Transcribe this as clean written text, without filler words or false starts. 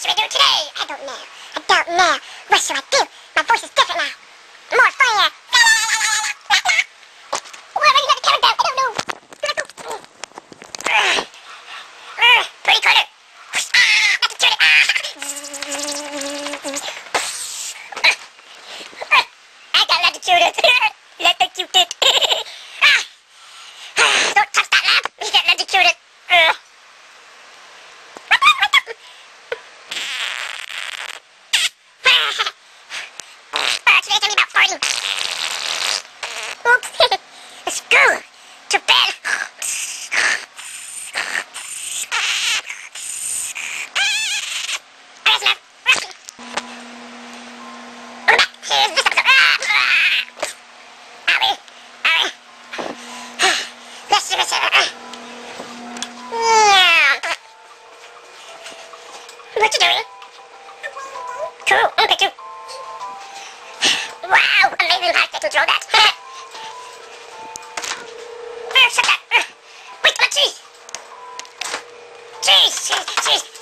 should we do today? I don't know. I don't know. What should I do? My voice is different now. More funnier. Where are you got the camera down? I don't know. Pretty color. Not the chili. I got electrocuted. Electrocuted. Don't touch that lamp. You get electrocuted. Today's gonna be about farting. Oops. Let's go to bed. That's enough. Welcome back to this episode. Owie. Let's see what's what you doing? Cool. Okay, too. Wow, amazing how to control that. Shut that. Wait, come on, cheese. Cheese.